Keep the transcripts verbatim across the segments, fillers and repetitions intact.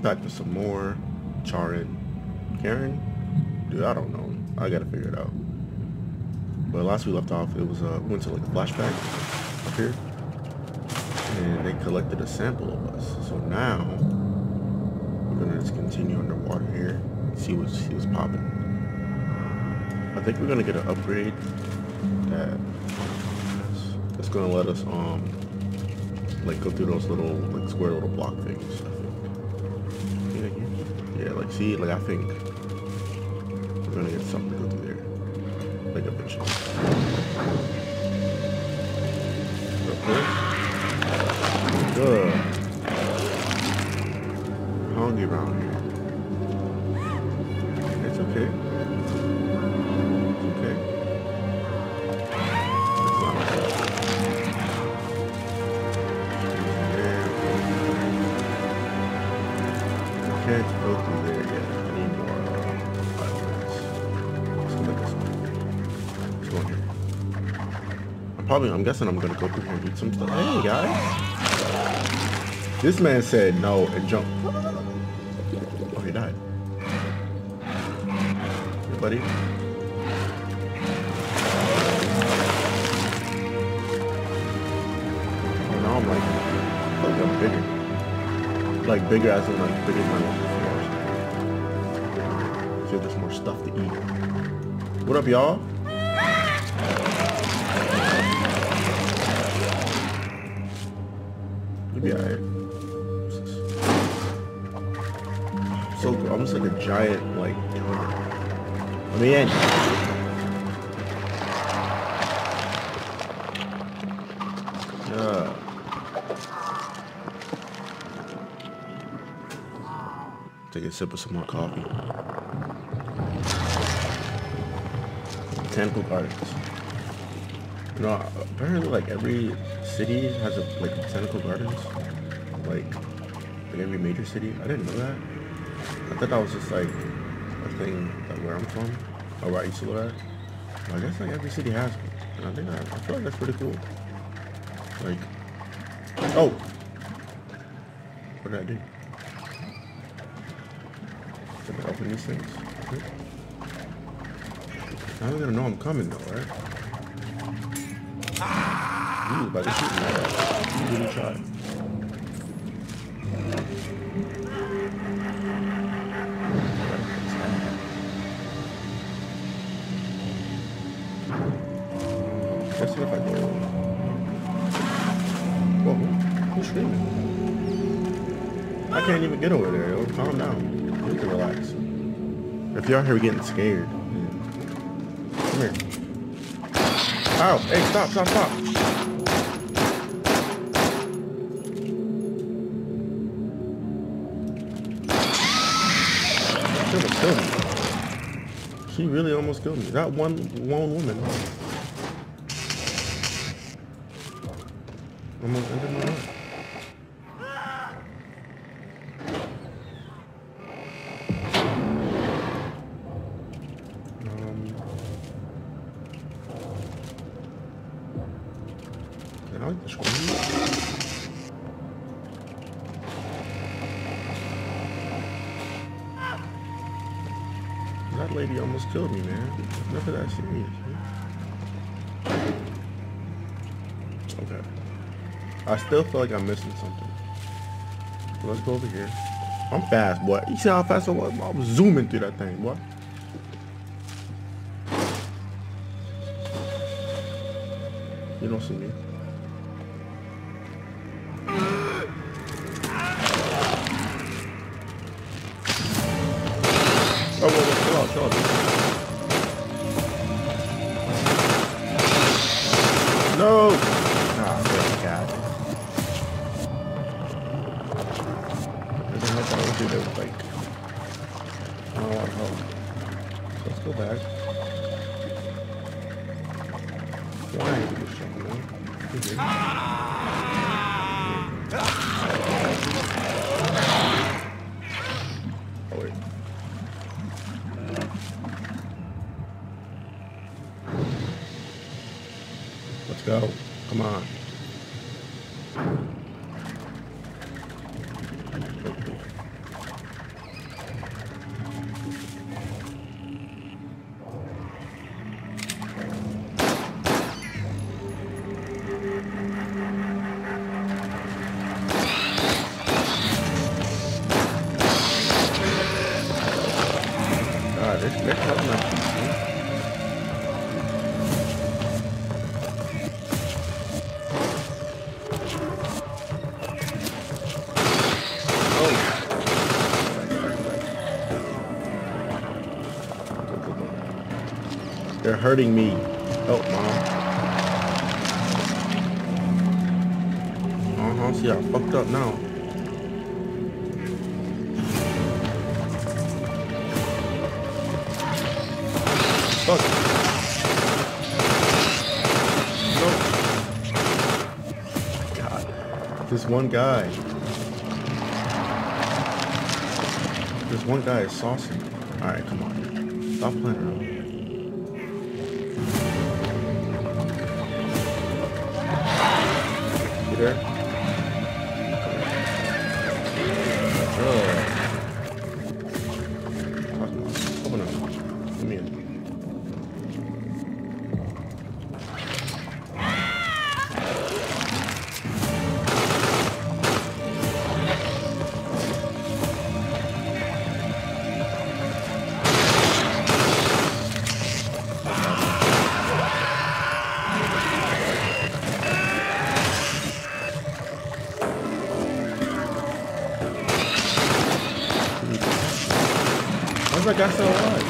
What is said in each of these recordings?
back with some more. Charin. Karen? Dude, I don't know. I gotta figure it out. But last we left off, it was, uh, we went to like a flashback up here. And they collected a sample of us. So now, we're gonna just continue underwater here. See what's, see what's popping. I think we're gonna get an upgrade that that's gonna let us, um, like go through those little, like square little block things, I think. Yeah, like see, like I think we're gonna get something to go through there. Like eventually. Okay. Good. I'm hungry around here. It's okay. It's okay. It's not like that. Can't go through there yet. I need more uh, items. Let's go like this one. Let's go in here. I'm probably, I'm guessing I'm gonna go through here and do some stuff. Hey guys! This man said no and jumped. Oh, he died. Hey, buddy. Oh, now I'm like, I feel like I'm bigger. Like bigger as in like bigger than I was before. I feel there's more stuff to eat. What up, y'all? You'll be alright. So almost like a giant like turtle. I mean, yeah. Take a sip of some more coffee. Botanical gardens. You know, apparently like every city has a like botanical gardens. Like like every major city. I didn't know that. I thought that was just like a thing that where I'm from or where I used to live at. But I guess like every city has one. And I think that, I feel like that's pretty cool. Like, oh, what did I do? Can I open these things? Okay. Now they're gonna know I'm coming though, right? Ooh, about to shoot me. You really try. Let's see if I go. Whoa, who's screaming? I can't even get over there, yo. Calm down. You need to relax. If y'all here getting scared, come here. Ow! Hey, stop, stop, stop! She almost killed me. She really almost killed me. That one, one woman. Almost ended my life. I like the screen. That lady almost killed me, man. Never that serious, man. Okay. I still feel like I'm missing something. Let's go over here. I'm fast, boy. You see how fast I was? I was zooming through that thing, boy. You don't see me. Oh, wait, wait, chill out, chill out. No! Ah, thank God. There's a help I would do that was like, I don't want help. So let's go back. Why are you doing this shit, man? Okay. Oh, wait. Let's go. Come on. They're cutting up people. They're hurting me. Help, Mom. Uh-huh, see, I fucked up now. Fuck. Nope. God. This one guy. This one guy is saucing. Alright, come on. Stop playing around. There. Oh. Open up. Let me in. How's that guy still alive?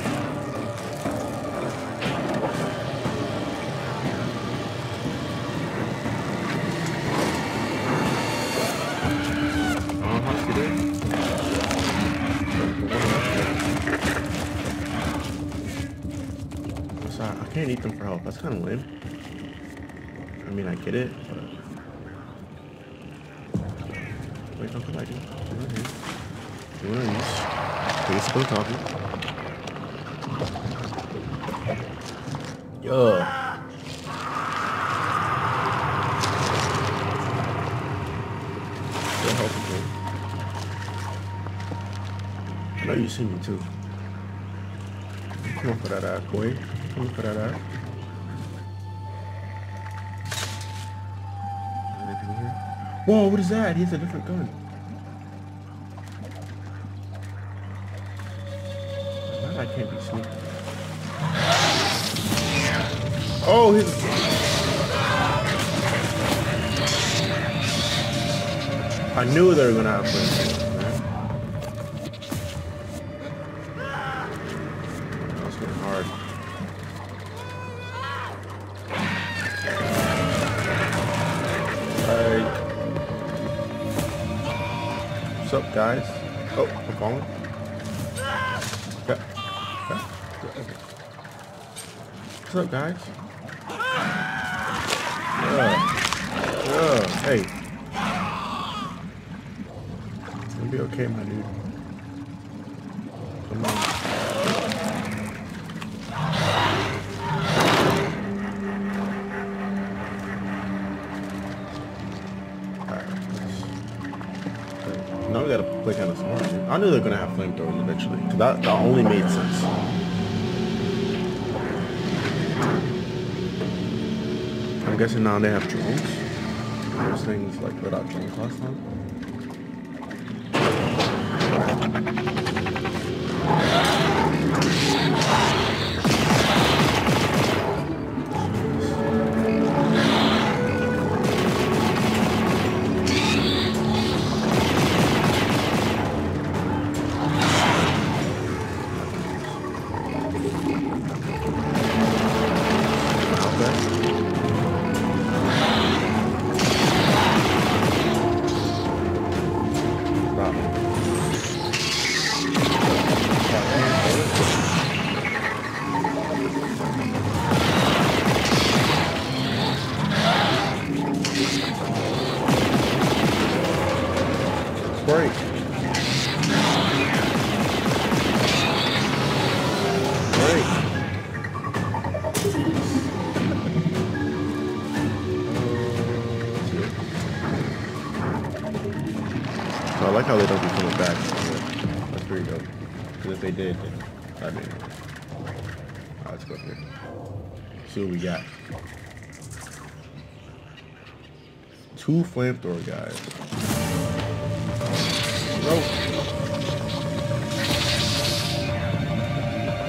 Uh-huh, see there? Sorry, I can't eat them for help. That's kind of lame. I mean, I get it, but... Wait, don't come back in. Do one of these. Basically talking. Yo. Still helping me. I know you see me too. Come on for that ass, boy. Come on for that ass. Anything here? Whoa, what is that? He has a different gun. I can't be sneaky. Oh, his. I knew they were gonna have flames, man. That's getting hard. Alright. What's up, guys? Oh, I'm falling. Yeah. What's up, guys? Yeah. Yeah. Hey. You'll be okay, my dude. Come on. Alright. Now we gotta play kind of smart, dude. I knew they were gonna have flamethrowers eventually. Cause that, that only made sense. I'm guessing now they have drones. Those things like without drones last time. Break. Break. So I like how they don't be coming back. That's pretty dope. Because if they did, then I mean, alright, let's go here. See what we got. Two flamethrower guys. Nope.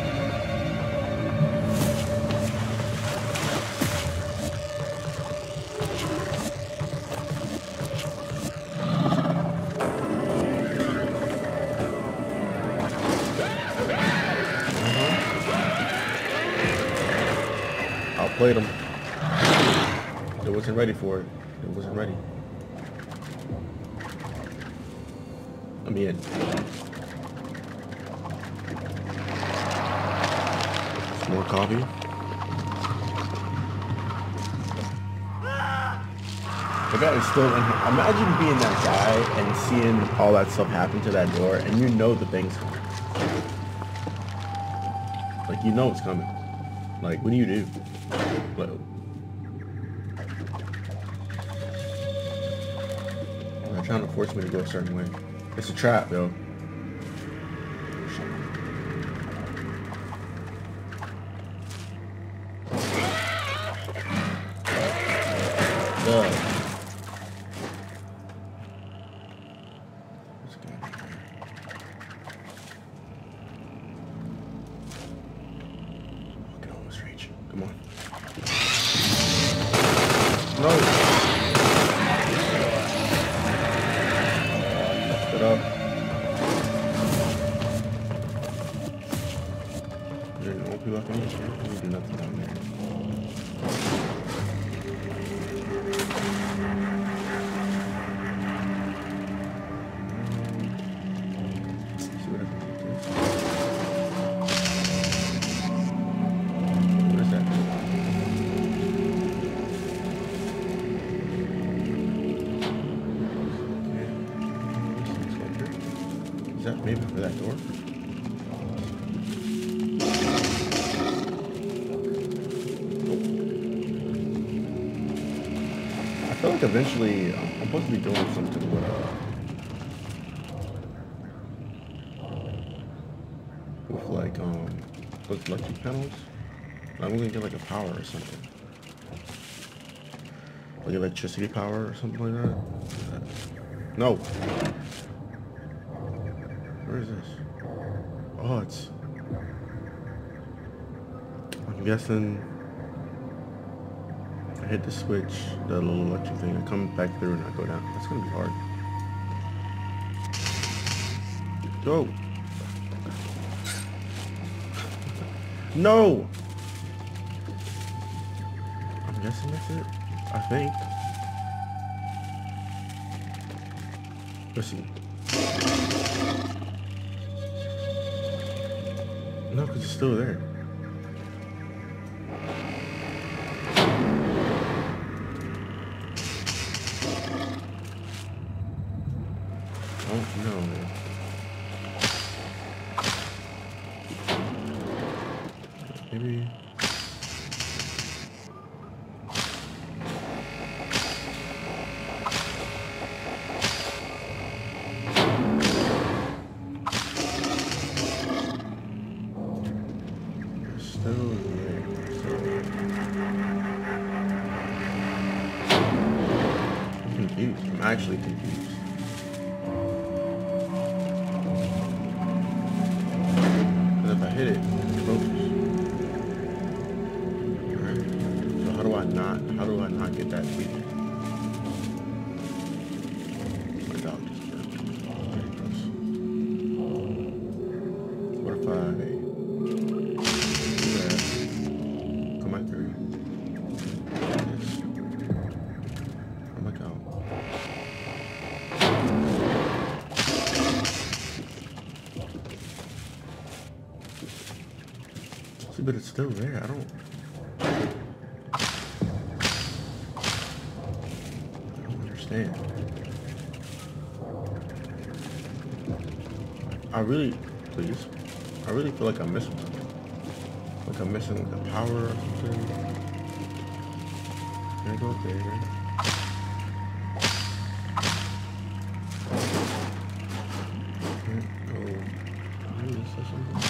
played him. It wasn't ready for it. It wasn't ready. Let me in. Some more coffee. The guy is still in here. Imagine being that guy and seeing all that stuff happen to that door, and you know the thing's coming. Like, you know it's coming. Like, what do you do? Like, they're trying to force me to go a certain way. It's a trap, yo. Ugh. Come on. No. Lift it up. There no people up in here. We do nothing down there. See what I can do. Is that maybe for that door? I feel like eventually I'm supposed to be doing something with, uh, with like um those electric panels. I'm gonna get like a power or something, like electricity power or something like that. No. Where is this? Oh, it's... I'm guessing... I hit the switch, the little electric thing, I come back through and I go down. That's gonna be hard. Go! No! I'm guessing that's it. I think. Let's see. No, because it's still there. Oh, no. Maybe... Still there. I'm confused. I'm actually confused. Because if I hit it, it closes. Alright. So how do I not, how do I not get that tweet? My dog just burped. There it goes. What if I... Come back through. Yes. Come back out. See, but it's still there. I don't. I don't understand. I really, please. I really feel like I'm missing something. Like I'm missing like a power or something. Can I go up there? Can't go. Did I miss something?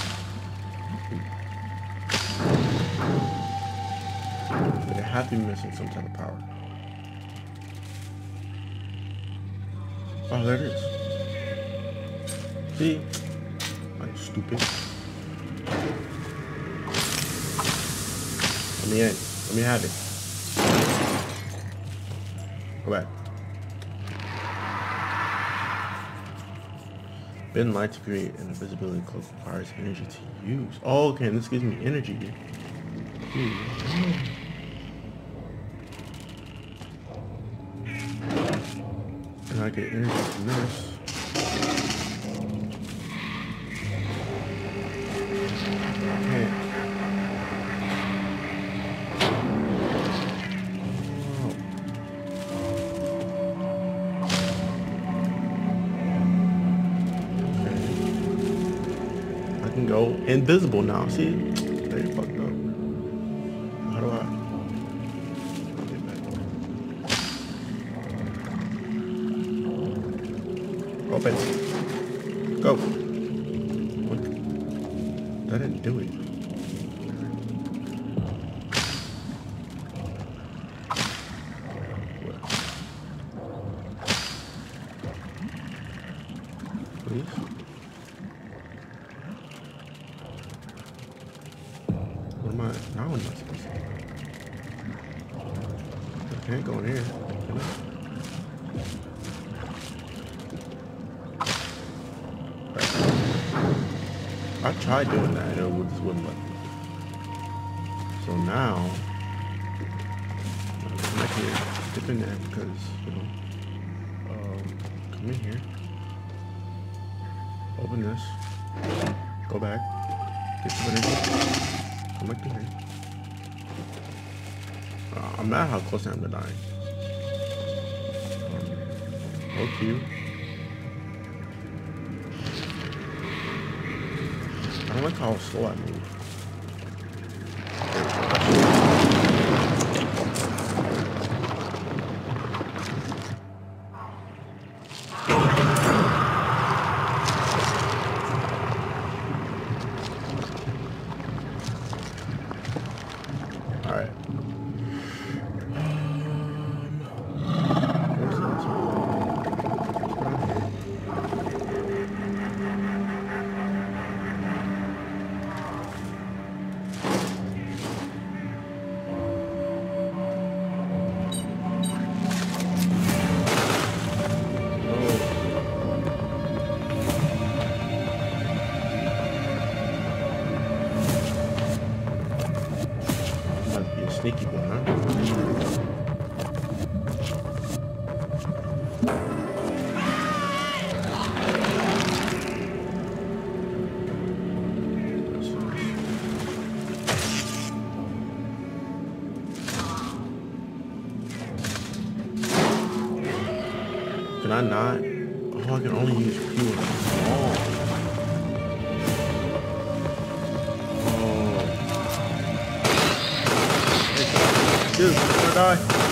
Like I have to be missing some type of power. Oh, there it is. See? I'm stupid. Let me in. Let me have it. Go back. Bend light to create an invisibility cloak requires energy to use. Oh, okay, and this gives me energy. Hmm. Can I get energy from this? Can't. Go invisible now. See, they fucked up. How do I? I'll get back. Open. Go. What? That didn't do it. Please. What am I? Now I'm not supposed to. I can't go in here. Can I? Right. I tried doing that. It just wouldn't let me. So now, I'm not here. Dip in there because, you know, um, come in here. Open this. Go back. Get some energy. Come back to here. Uh, I'm mad how close I am to dying. Um, low Q. I don't like how slow I move. Alright. Sneaky one, huh? Can I not? Oh, I can only use Q on the wall. Dude, I'm gonna die.